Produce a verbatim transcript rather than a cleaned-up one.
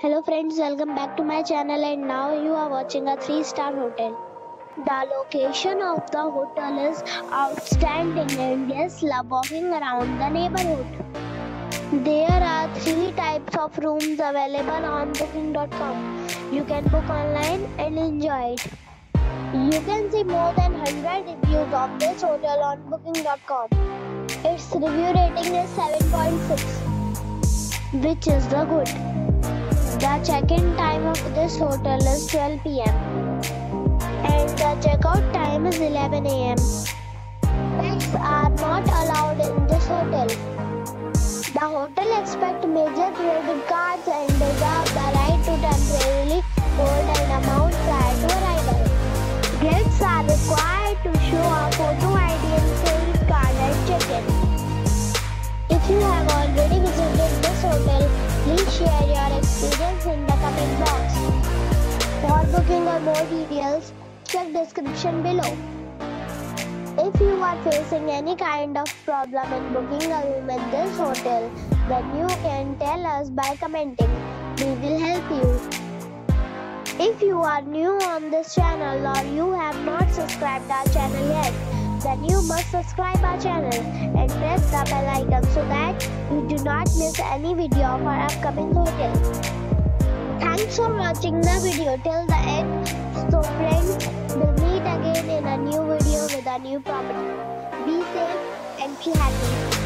Hello friends, welcome back to my channel, and now you are watching a three star hotel. The location of the hotel is outstanding and guests love walking around the neighborhood. There are three types of rooms available on booking dot com. You can book online and enjoy it. You can see more than one hundred reviews of this hotel on booking dot com. Its review rating is seven point six, which is the good. The check-in time of this hotel is twelve p m and the check-out time is eleven a m Pets are not allowed in this hotel. The hotel accepts major credit cards and reserves the right to temporarily hold an amount prior to arrival. Guests are required to show a photo I D and credit card at check-in. If you have already visited this hotel, please share your experience in the comment box. For booking or more details, check description below. If you are facing any kind of problem in booking a room at this hotel, then you can tell us by commenting. We will help you. If you are new on this channel or you have not subscribed our channel yet, then you must subscribe our channel and press the bell icon so that you do not miss any video of our upcoming hotel. Thanks for watching the video till the end. So friends, we'll meet again in a new video with a new property. Be safe and be happy.